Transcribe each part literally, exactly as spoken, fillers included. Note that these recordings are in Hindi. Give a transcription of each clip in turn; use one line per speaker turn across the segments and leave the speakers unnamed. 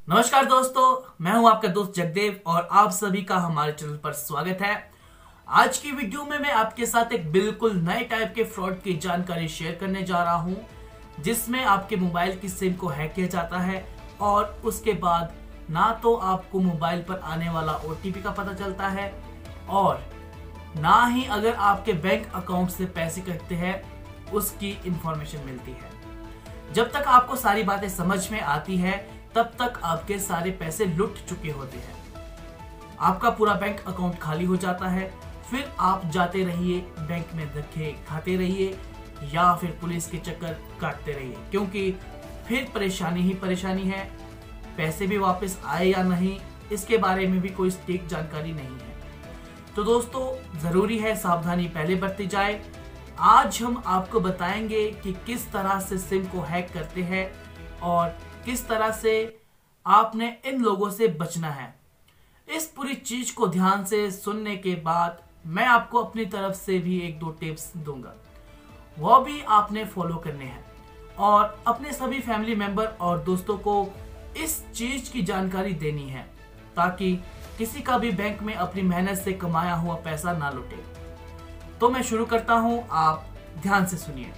नमस्कार दोस्तों, मैं हूं आपका दोस्त जगदेव और आप सभी का हमारे चैनल पर स्वागत है। आज की वीडियो में मैं आपके साथ एक बिल्कुल नए टाइप के फ्रॉड की जानकारी शेयर करने जा रहा हूं, जिसमें आपके मोबाइल की सिम को हैक किया जाता है और उसके बाद ना तो आपको मोबाइल पर आने वाला ओटीपी का पता चलता है और ना ही अगर आपके बैंक अकाउंट से पैसे कटते हैं उसकी इंफॉर्मेशन मिलती है। जब तक आपको सारी बातें समझ में आती है तब तक आपके सारे पैसे लुट चुके होते हैं। आपका पूरा बैंक अकाउंट खाली हो जाता है, फिर आप जाते रहिए बैंक में धक्के खाते रहिए या फिर पुलिस के चक्कर काटते रहिए, क्योंकि फिर परेशानी ही परेशानी है। पैसे भी वापस आए या नहीं इसके बारे में भी कोई सटीक जानकारी नहीं है। तो दोस्तों, जरूरी है सावधानी पहले बरती जाए। आज हम आपको बताएंगे कि किस तरह से सिम को हैक करते हैं और किस तरह से आपने इन लोगों से बचना है। इस पूरी चीज को ध्यान से सुनने के बाद मैं आपको अपनी तरफ से भी एक दो टिप्स दूंगा, वो भी आपने फॉलो करने हैं और अपने सभी फैमिली मेंबर और दोस्तों को इस चीज की जानकारी देनी है ताकि किसी का भी बैंक में अपनी मेहनत से कमाया हुआ पैसा ना लुटे। तो मैं शुरू करता हूं, आप ध्यान से सुनिए।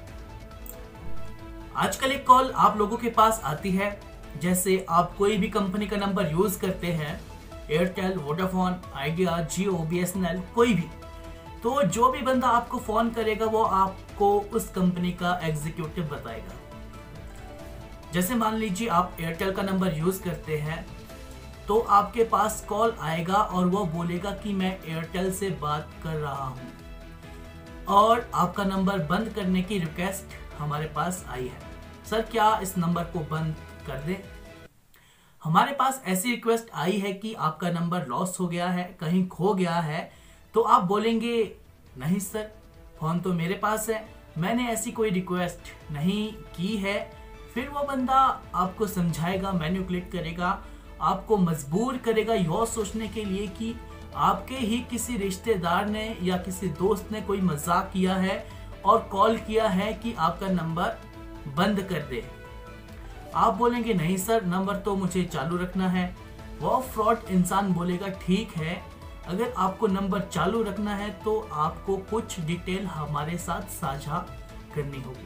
आजकल एक कॉल आप लोगों के पास आती है, जैसे आप कोई भी कंपनी का नंबर यूज करते हैं, Airtel, Vodafone, Idea, Jio, BSNL, कोई भी, तो जो भी बंदा आपको फोन करेगा वो आपको उस कंपनी का एग्जीक्यूटिव बताएगा। जैसे मान लीजिए आप एयरटेल का नंबर यूज करते हैं तो आपके पास कॉल आएगा और वो बोलेगा कि मैं एयरटेल से बात कर रहा हूं और आपका नंबर बंद करने की रिक्वेस्ट हमारे पास आई है। सर, क्या इस नंबर को बंद कर दें? हमारे पास ऐसी रिक्वेस्ट आई है कि आपका नंबर लॉस हो गया है, कहीं खो गया है। तो आप बोलेंगे नहीं सर, फोन तो मेरे पास है, मैंने ऐसी कोई रिक्वेस्ट नहीं की है। फिर वो बंदा आपको समझाएगा, मैनिपुलेट करेगा, आपको मजबूर करेगा यह सोचने के लिए कि आपके ही किसी रिश्तेदार ने या किसी दोस्त ने कोई मजाक किया है और कॉल किया है कि आपका नंबर बंद कर दे। आप बोलेंगे नहीं सर, नंबर तो मुझे चालू रखना है। वो फ्रॉड इंसान बोलेगा ठीक है, अगर आपको नंबर चालू रखना है तो आपको कुछ डिटेल हमारे साथ साझा करनी होगी।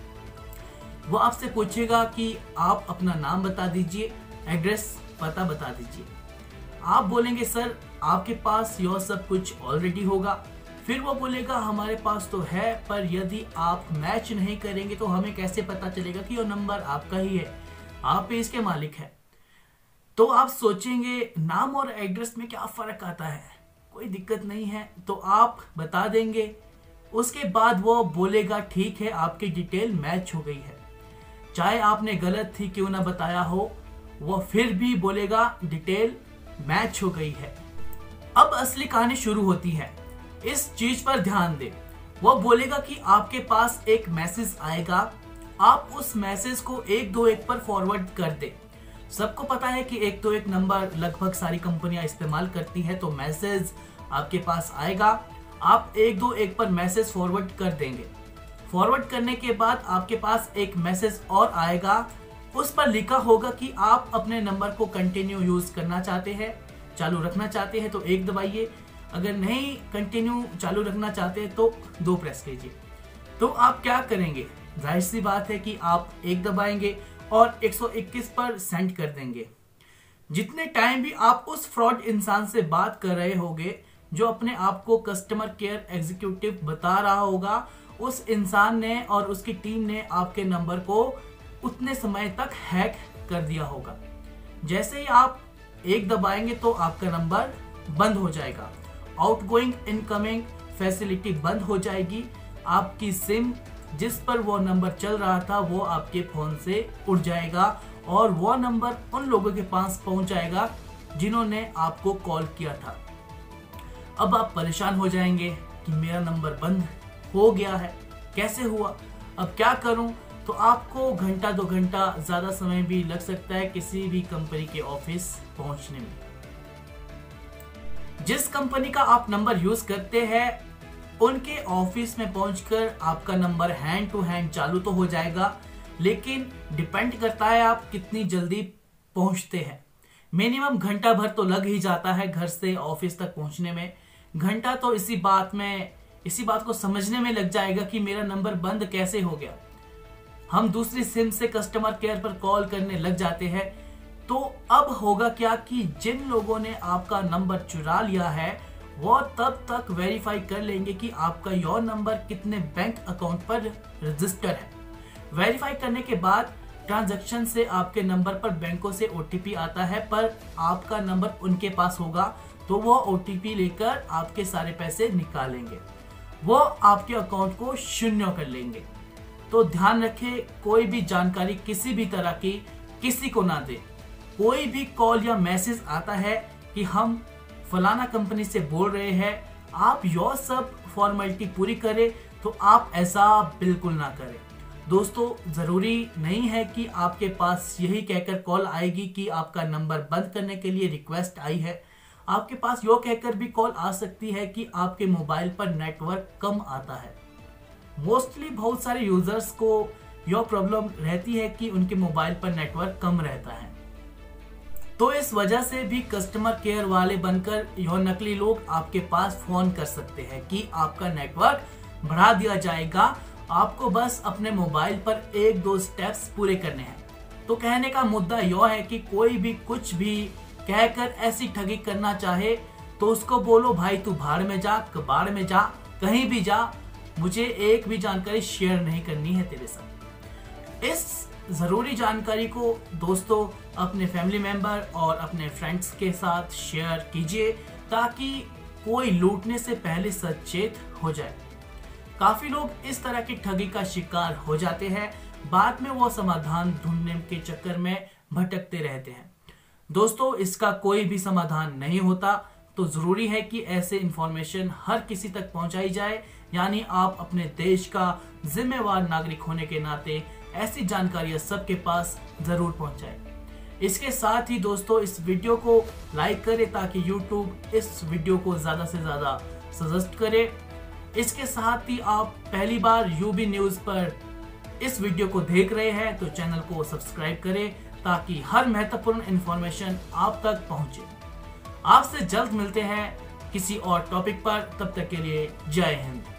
वो आपसे पूछेगा कि आप अपना नाम बता दीजिए, एड्रेस पता बता दीजिए। आप बोलेंगे सर आपके पास यह सब कुछ ऑलरेडी होगा। फिर वो बोलेगा हमारे पास तो है, पर यदि आप मैच नहीं करेंगे तो हमें कैसे पता चलेगा कि यह नंबर आपका ही है, आप ही इसके मालिक है। तो आप सोचेंगे नाम और एड्रेस में क्या फर्क आता है, कोई दिक्कत नहीं है, तो आप बता देंगे। उसके बाद वो बोलेगा ठीक है, आपकी डिटेल मैच हो गई है, चाहे आपने गलत ही क्यों ना बताया हो, वो फिर भी बोलेगा डिटेल मैच हो गई है। अब असली कहानी शुरू होती है, इस चीज पर ध्यान दें। वो बोलेगा कि आपके पास एक मैसेज आएगा, आप उस मैसेज को एक दो एक पर फॉरवर्ड कर दें। सबको पता है कि एक दो एक नंबर लगभग सारी कंपनियां इस्तेमाल करती है, तो मैसेज आपके पास आएगा, आप एक दो एक पर मैसेज फॉरवर्ड कर देंगे। फॉरवर्ड करने के बाद आपके पास एक मैसेज और आएगा, उस पर लिखा होगा कि आप अपने नंबर को कंटिन्यू यूज करना चाहते हैं, चालू रखना चाहते हैं तो एक दबाइए, अगर नहीं कंटिन्यू चालू रखना चाहते हैं तो दो प्रेस कीजिए। तो आप क्या करेंगे? जाहिर सी बात है कि आप एक दबाएंगे और एक सौ इक्कीस पर सेंड कर देंगे। जितने टाइम भी आप उस फ्रॉड इंसान से बात कर रहे होंगे, जो अपने आप को कस्टमर केयर एग्जीक्यूटिव बता रहा होगा, उस इंसान ने और उसकी टीम ने आपके नंबर को उतने समय तक हैक कर दिया होगा। जैसे ही आप एक दबाएंगे तो आपका नंबर बंद हो जाएगा, आउटगोइंग इनकमिंग फैसिलिटी बंद हो जाएगी, आपकी सिम जिस पर वो नंबर चल रहा था वो आपके फोन से उड़ जाएगा और वो नंबर उन लोगों के पास पहुंच जाएगा जिन्होंने आपको कॉल किया था। अब आप परेशान हो जाएंगे कि मेरा नंबर बंद हो गया है, कैसे हुआ, अब क्या करूं? तो आपको घंटा दो घंटा ज्यादा समय भी लग सकता है किसी भी कंपनी के ऑफिस पहुंचने में। जिस कंपनी का आप नंबर यूज करते हैं उनके ऑफिस में पहुंचकर आपका नंबर हैंड टू हैंड चालू तो हो जाएगा, लेकिन डिपेंड करता है आप कितनी जल्दी पहुंचते हैं। मिनिमम घंटा भर तो लग ही जाता है घर से ऑफिस तक पहुंचने में। घंटा तो इसी बात में इसी बात को समझने में लग जाएगा कि मेरा नंबर बंद कैसे हो गया। हम दूसरी सिम से कस्टमर केयर पर कॉल करने लग जाते हैं। तो अब होगा क्या कि जिन लोगों ने आपका नंबर चुरा लिया है वो तब तक वेरीफाई कर लेंगे कि आपका योर नंबर कितने बैंक अकाउंट पर रजिस्टर है। वेरीफाई करने के बाद ट्रांजैक्शन से आपके नंबर पर बैंकों से ओटीपी आता है, पर आपका नंबर उनके पास होगा तो वो ओटीपी लेकर आपके सारे पैसे निकालेंगे, वो आपके अकाउंट को शून्य कर लेंगे। तो ध्यान रखें, कोई भी जानकारी किसी भी तरह की किसी को ना दे। कोई भी कॉल या मैसेज आता है कि हम फलाना कंपनी से बोल रहे हैं, आप यो सब फॉर्मेलिटी पूरी करें, तो आप ऐसा बिल्कुल ना करें। दोस्तों, जरूरी नहीं है कि आपके पास यही कहकर कॉल आएगी कि आपका नंबर बंद करने के लिए रिक्वेस्ट आई है। आपके पास यो कहकर भी कॉल आ सकती है कि आपके मोबाइल पर नेटवर्क कम आता है। मोस्टली बहुत सारे यूजर्स को यह प्रॉब्लम रहती है कि उनके मोबाइल पर नेटवर्क कम रहता है। तो इस वजह से भी कस्टमर केयर वाले बनकर यह नकली लोग आपके पास फोन कर सकते हैं कि आपका नेटवर्क बढ़ा दिया जाएगा, आपको बस अपने मोबाइल पर एक दो स्टेप्स पूरे करने हैं। तो कहने का मुद्दा यह है कि कोई भी कुछ भी कहकर ऐसी ठगी करना चाहे तो उसको बोलो, भाई तू भाड़ में जा, कबाड़ में जा, कहीं भी जा, मुझे एक भी जानकारी शेयर नहीं करनी है तेरे साथ। इस जरूरी जानकारी को दोस्तों अपने फैमिली मेंबर और अपने फ्रेंड्स के साथ शेयर कीजिए ताकि कोई लूटने से पहले सचेत हो जाए। काफी लोग इस तरह की ठगी का शिकार हो जाते हैं, बाद में वो समाधान ढूंढने के चक्कर में भटकते रहते हैं। दोस्तों, इसका कोई भी समाधान नहीं होता, तो जरूरी है कि ऐसे इंफॉर्मेशन हर किसी तक पहुंचाई जाए, यानी आप अपने देश का जिम्मेवार नागरिक होने के नाते ऐसी जानकारियां सबके पास जरूर पहुंचाएं। इसके साथ ही दोस्तों इस वीडियो को लाइक करें ताकि यूट्यूब इस वीडियो को ज्यादा से ज्यादा सजेस्ट करे। इसके साथ ही आप पहली बार यूबी न्यूज पर इस वीडियो को देख रहे हैं तो चैनल को सब्सक्राइब करें ताकि हर महत्वपूर्ण इंफॉर्मेशन आप तक पहुंचे। आपसे जल्द मिलते हैं किसी और टॉपिक पर, तब तक के लिए जय हिंद।